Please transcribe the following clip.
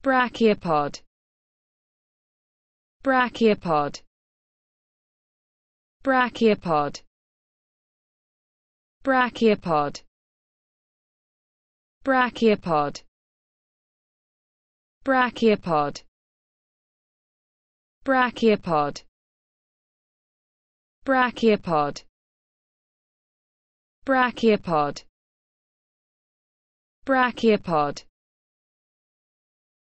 Brachiopod. Brachiopod. Brachiopod. Brachiopod. Brachiopod. Brachiopod. Brachiopod. Brachiopod. Brachiopod. Brachiopod.